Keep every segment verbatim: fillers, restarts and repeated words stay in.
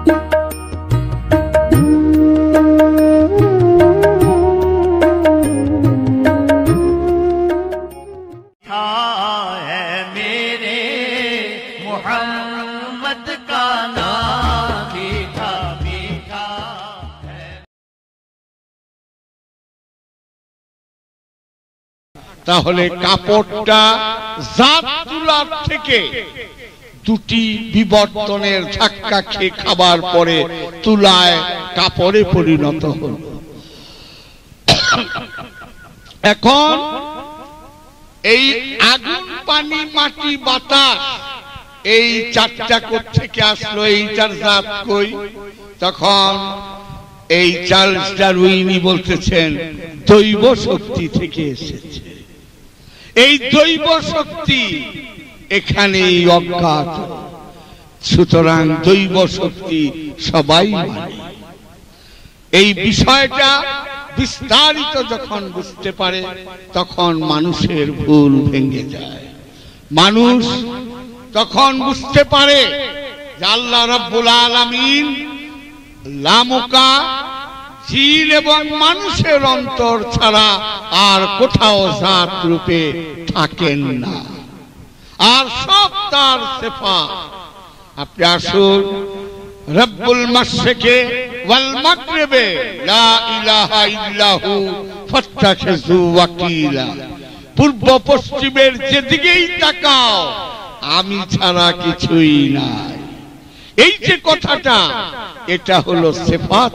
তাহলে কাপড়টা জাত তুলার থেকে দুটি বিবর্তনের ধাক্কা খেয়ে খাবার পরে তুলায় কাপড়ে পরিণত হল। এখন এই আগুন, পানি, মাটি, বাতাস এই চারটা কোত্থেকে আসলো, এইটার জাত কই? তখন এই চার্লস ডারউইনি বলতেছেন দৈব শক্তি থেকে এসেছে। এই দৈব শক্তি এখানেই অজ্ঞাত। সুতরাং দৈব শক্তি সবাই মানে। এই বিষয়টা বিস্তারিত যখন বুঝতে পারে তখন মানুষের ভুল ভেঙে যায়। মানুষ তখন বুঝতে পারে যে আল্লাহ রাব্বুল আলামিন লামুকা জিন এবং মানুষের অন্তর ছাড়া আর কোথাও জাত রূপে থাকেন না, আর সব তার সিফাত। আপনি আসুন রব্বুল মাশরিকে ওয়াল মাগরিবে লা ইলাহা ইল্লাহু ফাত্তাখিযু ওয়াকিলা, পূর্ব পশ্চিমের যেদিকেই তাকাও আমি ছাড়া কিছুই নাই। এই যে কথাটা, এটা হলো সিফাত।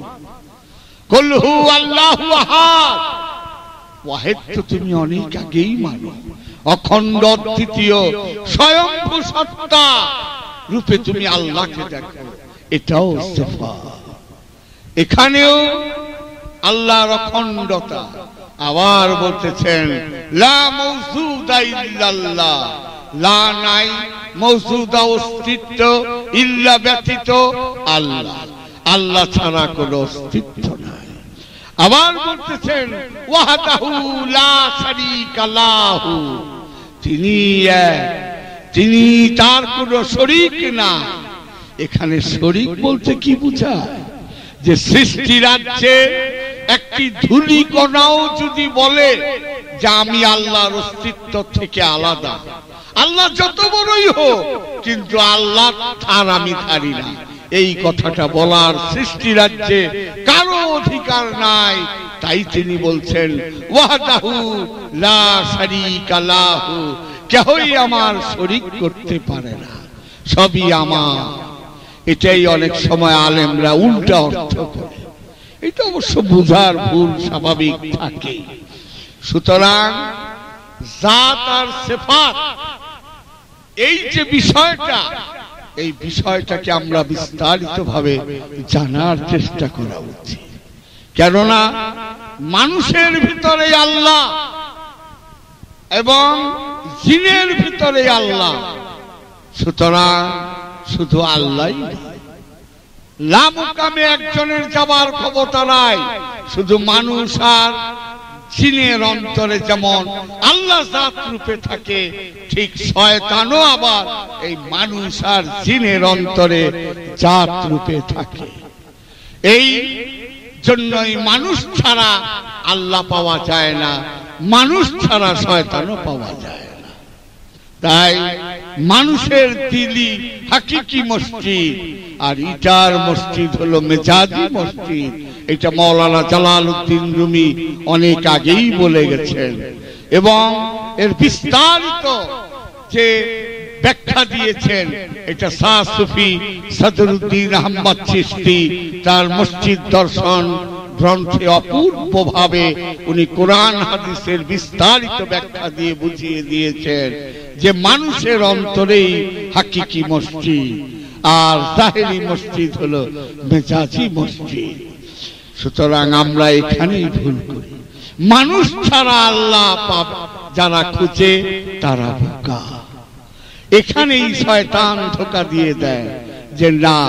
কুল হু আল্লাহু আহাদ, ওয়াহিদ তো তুমি অনেক আগেই মানো। অখণ্ড দ্বিতীয় স্বয়ংভূ সত্তা রূপে তুমি আল্লাহকে দেখো, এটাও সিফাত। এখানেও আল্লাহর অখণ্ডতা। আবার বলতেছেন লা মাওজুদা ইল্লাল্লাহ, লা নাই মওজুদা অস্তিত্ব, ইল্লা ব্যতীত আল্লাহ, আল্লাহ ছাড়া কোনো অস্তিত্ব নাই। আবার বলতেছেন ওয়াহদাহু লা শারীকা লাহু, তিনি এক, তিনি তার কোনো শরীক না। এখানে শরীক বলতে কি বোঝায়? যে সৃষ্টি রাজ্যে একটি ধূলি কণাও যদি বলে যে আমি আল্লাহর অস্তিত্ব থেকে আলাদা, আল্লাহ যত বড়ই হোক, কিন্তু আল্লাহ তার আমি ধারি না, এই কথাটা বলার সৃষ্টি রাজ্যে কারো অধিকার নাই। তাই তিনি বলছেন ওয়াহদাহু লা শারীকা লাহু, কেহই আমার শরীক করতে পারে না, সবই আমার। এটাই অনেক সময় আলেমরা উল্টা অর্থ করে। এটা অবশ্য বুঝার ভুল স্বাভাবিক থাকে। সুতরাং জাত আর সিফাত এই যে বিষয়টা, এই বিষয়টাকে আমরা বিস্তারিত ভাবে জানার চেষ্টা করা উচিত। কেননা মানুষের ভিতরে আল্লাহ এবং জিনের ভিতরে আল্লাহ, সুতরাং শুধু আল্লাহই লামুকামে একজনের যাবার ক্ষমতা নাই। শুধু মানুষ আর জিনের অন্তরে যেমন আল্লাহ জাত রূপে থাকে, ঠিক শয়তানও আবার এই মানুষ আর জিনের অন্তরে জাত রূপে থাকে। এই জন্যই মানুষ ছাড়া আল্লাহ পাওয়া যায় না, মানুষ ছাড়া শয়তানও পাওয়া যায় না। তাই মানুষের দিলি হাকিকি মসজিদ, আর ইটার মসজিদ হলো মেজাজি মসজিদ। এটা মাওলানা জালালউদ্দিন রুমি অনেক আগেই বলে গেছেন, এবং এর বিস্তারিত যে ব্যাখ্যা দিয়েছেন এটা শাহ সুফি সদরুদ্দিন আহমদ চিশতি তার মসজিদ দর্শন গ্রন্থে অপূর্ব ভাবে উনি কোরআন হাদিসের বিস্তারিত ব্যাখ্যা দিয়ে বুঝিয়ে দিয়েছেন যে মানুষের অন্তরেই হাকিকি মসজিদ, আর জাহেরি মসজিদ হলো মেজাজি মসজিদ। সুতরাং আমরা এখানেই ভুল করি। মানুষ ছাড়া আল্লাহ পাবে যারা খুঁজে তারা বোকা। এখানেই শয়তান ধোঁকা দিয়ে দেয় যে না,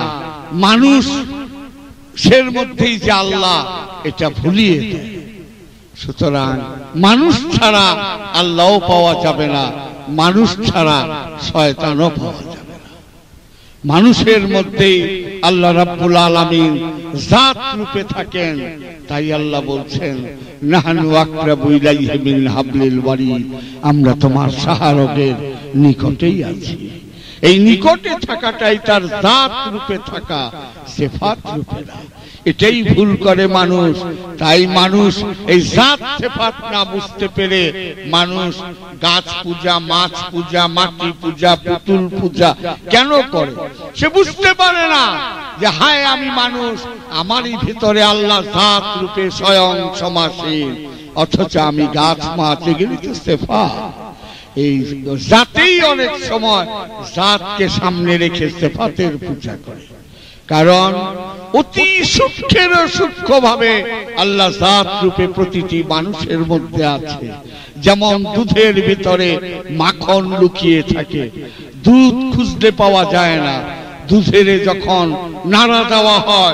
মানুষের মধ্যেই যে আল্লাহ, এটা ভুলিয়ে দেয়। সুতরাং মানুষ ছাড়া আল্লাহও পাওয়া যাবে না, মানুষ ছাড়া শয়তানও পাওয়া যাবে না। মানুষের মধ্যেই আল্লাহ রাব্বুল আলামিন জাত রূপে থাকেন। তাই আল্লাহ বলছেন নাহনু আকরাবু ইলাইহি মিন হাবলিল ওয়ারিদ, আমরা তোমার সাহারগের নিকটেই আছি। এই নিকটে থাকাটাই তার জাত রূপে থাকা, সিফাত রূপে না। এটাই ভুল করে মানুষ। তাই মানুষ এই জাত সিফাত না বুঝতে পেরে মানুষ গাছ পূজা, মাছ পূজা, মাটি পূজা, পুতুল পূজা কেন করে? সে বুঝতে পারে না যে হায় আমি মানুষ, আমারই ভিতরে আল্লাহ জাত রূপে স্বয়ং সমাসীন, অথচ আমি গাছ মাছ, এগুলি তো সিফাত। এই জাতেই অনেক সময় জাতকে সামনে রেখে সিফাতের পূজা করে। কারণ অতি সূক্ষ্মের সূক্ষ্ম ভাবে আল্লাহ জাত রূপে প্রতিটি মানুষের মধ্যে আছে। যেমন দুধের ভিতরে মাখন লুকিয়ে থাকে, দুধ খুঁজতে পাওয়া যায় না। দুধের যখন নাড়া দেওয়া হয়,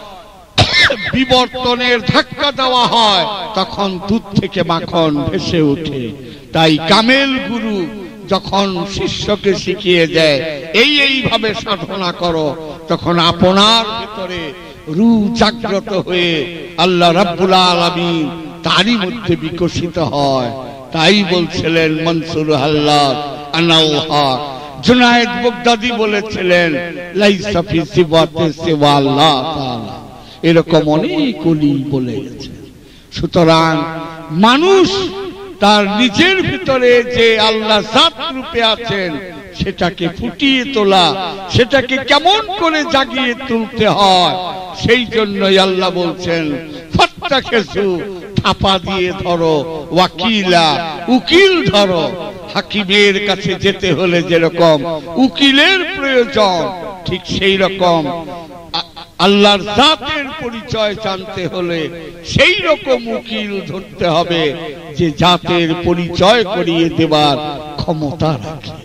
বিবর্তনের ধাক্কা দেওয়া হয়, তখন দুধ থেকে মাখন ভেসে ওঠে। তাই কামেল গুরু যখন শিষ্যকে শিখিয়ে দেয় এই এইভাবে সাধনা করো, তখন আপনার ভিতরে রূহ জাগ্রত হয়ে আল্লাহ রাব্বুল আলামিন তারই মধ্যে বিকশিত হয়। তাই বলছিলেন মনসুর হাল্লাদ আনাল হক, জুনায়েদ বাগদাদি বলেছিলেন লাইসা ফি সিফাতি সিওয়া আল্লাহ তাআলা। এরকম অনেক ওলি বলে গেছে। সুতরাং মানুষ তার নিজের ভিতরে যে আল্লাহ জাত রূপে আছেন সেটাকে ফুটিয়ে তোলা, সেটাকে কেমন করে জাগিয়ে তুলতে হয়, সেই জন্যই আল্লাহ বলছেন ফাত্তাখিযু, থাপা দিয়ে ধরো, ওয়াকিলা, উকিল ধরো। হাকিমের কাছে যেতে হলে যেরকম উকিলের প্রয়োজন, ঠিক সেই রকম আল্লাহর জাতের পরিচয় জানতে হলে সেই রকম উকিল ধরতে হবে যে জাতের পরিচয় করিয়ে দেবার ক্ষমতা রাখে।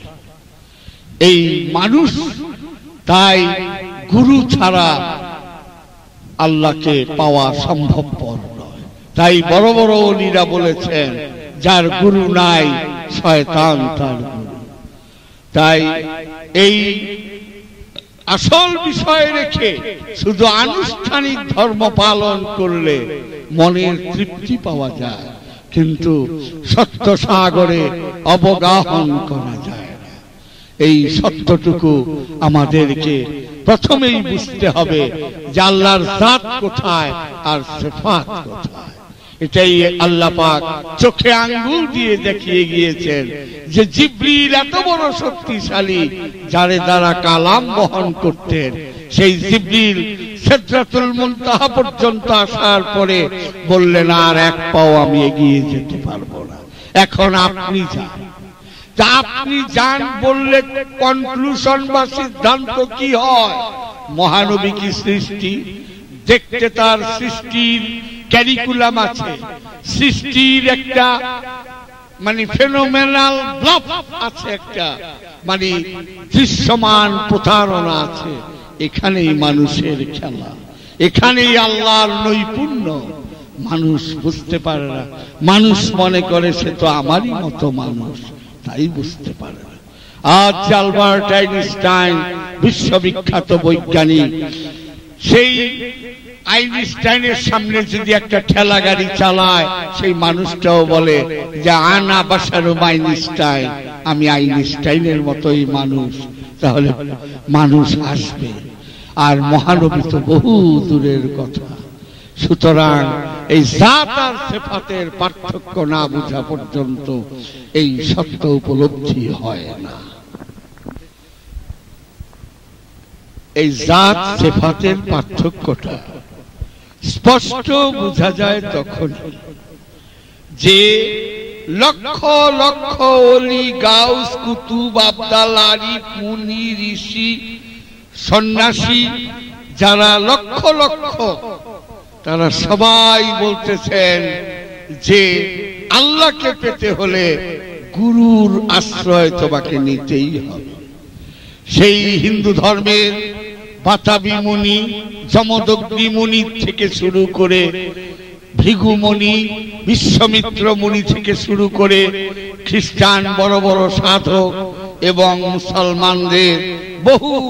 এই মানুষ তাই গুরু ছাড়া আল্লাহকে পাওয়া সম্ভবপর নয়। তাই বড় বড় ওলিরা বলেছেন যার গুরু নাই শয়তান তার গুরু। তাই এই আসল বিষয় রেখে শুধু আনুষ্ঠানিক ধর্ম পালন করলে মনের তৃপ্তি পাওয়া যায়, কিন্তু সত্য সাগরে অবগাহন করা যায় না। এই সত্যটুকু আমাদেরকে প্রথমেই বুঝতে হবে যে আল্লাহর জাত কোথায় আর সিফাত কোথায়। এটাই আল্লাহ পাক চোখে আঙ্গুল দিয়ে দেখিয়ে গিয়েছেন যে জিবরিল এত বড় শক্তিশালী, যারে দ্বারা কালাম বহন করতেন। সেই জিবরিল সিদরাতুল মুনতাহা পর্যন্ত আসার পরে বললেন আর এক পাও আমি এগিয়ে যেতে পারবো না, এখন আপনি যান। তা আপনি যান বললে কনক্লুশন বা সিদ্ধান্ত কি হয়? মহানবী কি সৃষ্টি? দেখতে তার সৃষ্টির ক্যারিকুলাম আছে, সৃষ্টির একটা মানে ফেনোমেনাল ব্লফ আছে, একটা মানে দৃশ্যমান প্রতারণা আছে। এখানেই মানুষের খেলা, এখানেই আল্লাহর নৈপুণ্য। মানুষ বুঝতে পারে না, মানুষ মনে করে সে তো আমারই মতো মানুষ, তাই বুঝতে পারে না। আজ আলবার্ট আইনস্টাইন বিশ্ববিখ্যাত বৈজ্ঞানিক, সেই আইনস্টাইনের সামনে যদি একটা ঠেলা গাড়ি চালায়, সেই মানুষটাও বলে যে আনা বাশারুম আইনস্টাইন, আমি আইনস্টাইনের মতোই মানুষ। তাহলে মানুষ আসবে, আর মহানবী তো বহু দূরের কথা। সুতরাং এই জাত আর সিফাতের পার্থক্য না বোঝা পর্যন্ত এই সত্য উপলব্ধি হয় না। এই জাত সিফাতের পার্থক্যটা স্পষ্ট বোঝা যায় তখন যে লক্ষ লক্ষ ওলি, গাউস, কুতুব, আবদাল, আরিফ, মুনি, ঋষি, সন্ন্যাসী যারা লক্ষ লক্ষ, তারা সবাই বলতেছেন যে আল্লাহকে পেতে হলে গুরুর আশ্রয় তোমাকে নিতেই হবে। সেই হিন্দু ধর্মের বাতাবি মুনি, যমদগ্নি মুনি থেকে শুরু করে ভৃগুমুনি, বিশ্বমিত্র মুনি থেকে শুরু করে খ্রিস্টান বড় বড় সাধক এবং মুসলমানদের বহু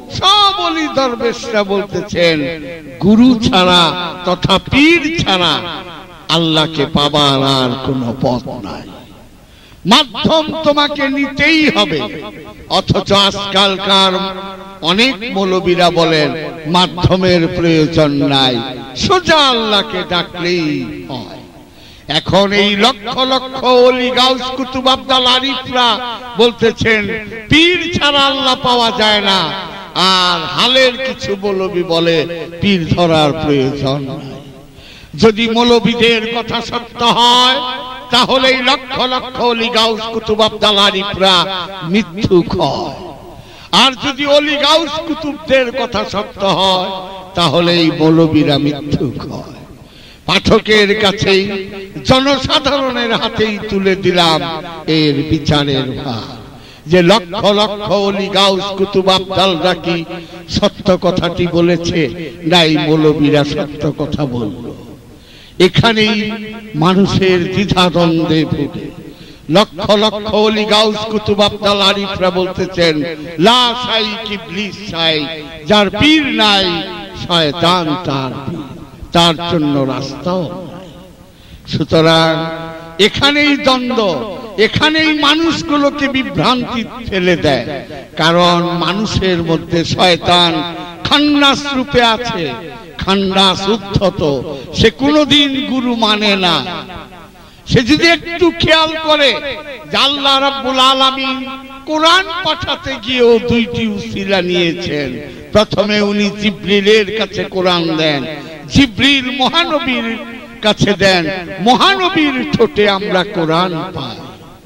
সব ওলি দরবেশরা বলতেছেন গুরু ছাড়া তথা পীর ছাড়া আল্লাহকে পাবার আর কোনো পথ নাই, মাধ্যম তোমাকে নিতেই হবে। অথচ আজকালকার অনেক মৌলবীরা বলেন মাধ্যমের প্রয়োজন নাই, সোজা আল্লাহকে ডাকলেই হয়। এখন এই লক্ষ লক্ষ ওলি গাউস কুতুব আব্দাল আরিফরা বলতেছেন পীর ছাড়া আল্লাহ পাওয়া যায় না, আর হালের কিছু মৌলবী বলে পীর ধরার প্রয়োজন নাই। যদি মৌলবীদের কথা সত্য হয় তাহলে এই লক্ষ লক্ষ ওলি গাউস কুতুব আব্দাল আরিফরা মিথ্যুক হয়, আর যদি ওলি গাউস কুতুবদের কথা সত্য হয় তাহলে এই মৌলবীরা মিথ্যুক হয়। পাঠকের কাছেই জনসাধারণের হাতেই তুলে দিলাম এর বিচারের ভার, যে লক্ষ লক্ষ ওলি গাউস কুতুব আব্দালরা কি সত্য কথাটি বলেছে, নাই মৌলবীরা সত্য কথা বলল। এখানেই মানুষের দ্বিধাদ্বন্দ্বে ভোগে। লক্ষ লক্ষ ওলি গাউস কুতুব আব্দাল আরিফরা বলতেছেন লা শাইক ইবলিস শাইক, যার পীর নাই শয়তান তার পীর, তার জন্য রাস্তাও নাই। সুতরাং এখানেই দ্বন্দ্ব, এখানেই মানুষগুলোকে বিভ্রান্তি ফেলে দেয়। কারণ মানুষের মধ্যে শয়তান খান্নাস রূপে আছে, খান্নাস উদ্ধত, সে কোনোদিন গুরু মানে না। সে যদি একটু খেয়াল করে যে আল্লাহ রাব্বুল আলামিন কোরআন পাঠাতে গিয়েও দুইটি উসিলা নিয়েছেন, প্রথমে উনি জিবরিলের কাছে কোরআন দেন, জিবরিল মহানবীর কাছে দেন, মহানবীর ঠোঁটে আমরা কোরআন পাই।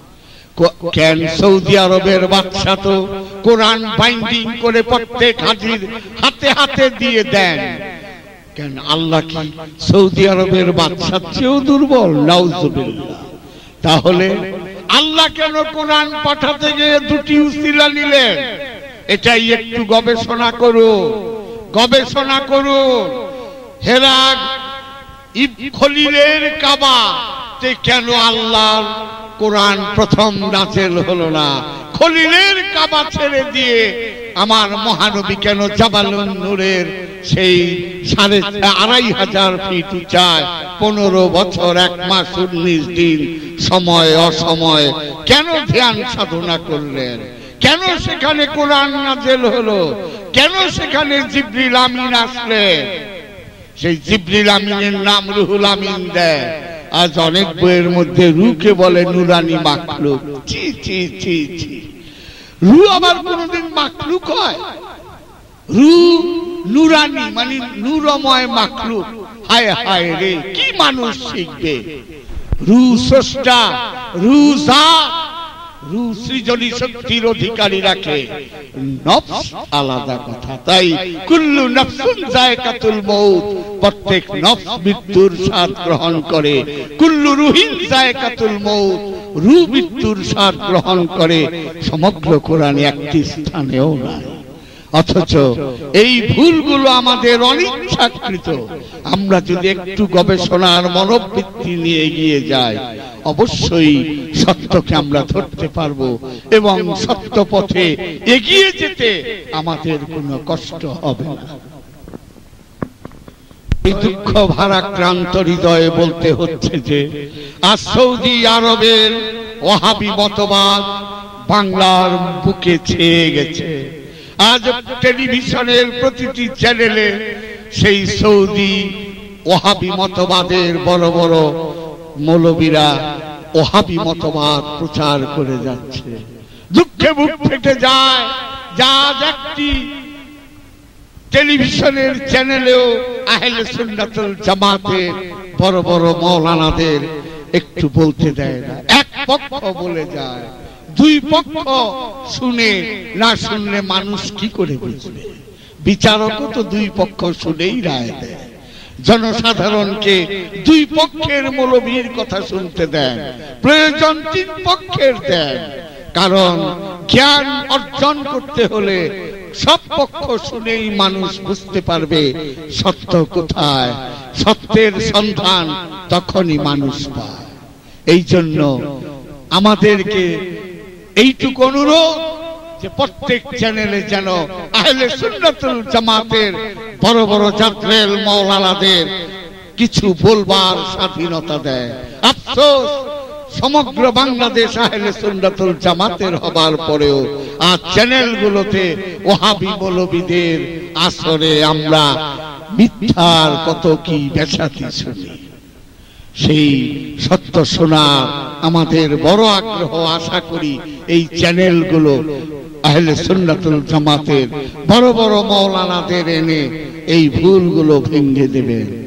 কেন সৌদি আরবের বাদশা তো কোরআন বাইন্ডিং করে প্রত্যেক হাজির হাতে হাতে দিয়ে দেন, কেন আল্লাহ কি সৌদি আরবের বাদশার চেয়েও দুর্বল? নাউজুবিল্লাহ। তাহলে আল্লাহ কেন কোরআন পাঠাতে গিয়ে দুটি উসিলা নিলেন? এটাই একটু গবেষণা করো, গবেষণা করো। হেরা খলিলের কাবা তে কেন আল্লাহর কোরআন প্রথম নাযিল হলো না? খলিলের কাবা ছেড়ে দিয়ে আমার মহানবী কেন জাবালুন নূরের সেই সাড়ে আড়াই হাজার ফিট উঁচায় পনেরো বছর এক মাস উনিশ দিন সময় অসময় কেন ধ্যান সাধনা করলেন? কেন সেখানে কোরআন নাযিল হলো? কেন সেখানে জিবরিল আমিন আসলেন? সেই জিবরিল আমিনের নাম রুহুল আমিন দেয়। আজ অনেক বইয়ের মধ্যে রুকে বলে নুরানি মাখলুক। ছি ছি ছি ছি, রু আবার কোনদিন মাখলুক হয়? রু নুরানি মানে নূরময় মাখলুক। হায় হায় রে, কি মানুষ শিখবে? রু স্রষ্টা, রু জাত, রু সৃজনী শক্তির অধিকারী রাখে, নফস আলাদা কথা। তাই কুল্লু নফসুন যায়কাতুল মউত, প্রত্যেক নফস মৃত্যুর স্বাদ গ্রহণ করে। কুল্লু রুহিন যায়কাতুল মউত, রূহ মৃত্যুর স্বাদ গ্রহণ করে। সমগ্র কোরআনে একটি স্থানেও নাই। অথচ এই ভুলগুলো আমাদের অনিচ্ছাকৃত। আমরা যদি একটু গবেষণার মনোবৃত্তি নিয়ে এগিয়ে যাই, অবশ্যই সত্যকে আমরা ধরতে পারবো এবং সত্য পথে এগিয়ে যেতে আমাদের কোনো কষ্ট হবে না। এই দুঃখ ভারাক্রান্ত হৃদয়ে বলতে হচ্ছে যে আজ সৌদি আরবের ওয়াহাবি মতবাদ বাংলার বুকে ছেয়ে গেছে। আজ টেলিভিশনের প্রতিটি চ্যানেলে সেই সৌদি ওয়াহাবি মতবাদের বড় বড় মৌলবীরা ওয়াহাবি মতবাদ প্রচার করে যাচ্ছে। দুঃখে বুক ফেটে যায় যা আজ একটি টেলিভিশনের চ্যানেলেও আহলে সুন্নাতুল জামাতের বড় বড় মাওলানাদের একটু বলতে দেয় না। এক পক্ষ বলে যায়, দুই পক্ষ শুনে না শুনলে মানুষ কি করে বুঝবে? বিচারকও তো দুই পক্ষ শুনেই রায় দেয়। জনসাধারণকে দুই পক্ষের মৌলবীর কথা শুনতে দেন, প্রয়োজন তিন পক্ষের দেন। কারণ জ্ঞান অর্জন করতে হলে সব পক্ষ শুনেই মানুষ বুঝতে পারবে সত্য কোথায়। সত্যের সন্ধান তখনই মানুষ পায়। এই জন্য আমাদেরকে এইটুকু অনুরোধ যে প্রত্যেক চ্যানেলে যেন আহলে সুন্নাতুল জামাতের বড় বড় জাতরেল মাওলানাদের কিছু বলবার স্বাধীনতা দেয়। আফসোস, সমগ্র বাংলাদেশ আহলে সুন্নাতুল জামাতের হবার পরেও আজ চ্যানেলগুলোতে ওহাবি মৌলবীদের আসরে আমরা মিথ্যার কত কি বেসাতি শুনি। সেই সত্য শোনার আমাদের বড় আগ্রহ। আশা করি এই চ্যানেলগুলো আহলে সুন্নাতুল জামাতের বড় বড় মাওলানাদের এনে এই ভুলগুলো ভেঙে দেবে।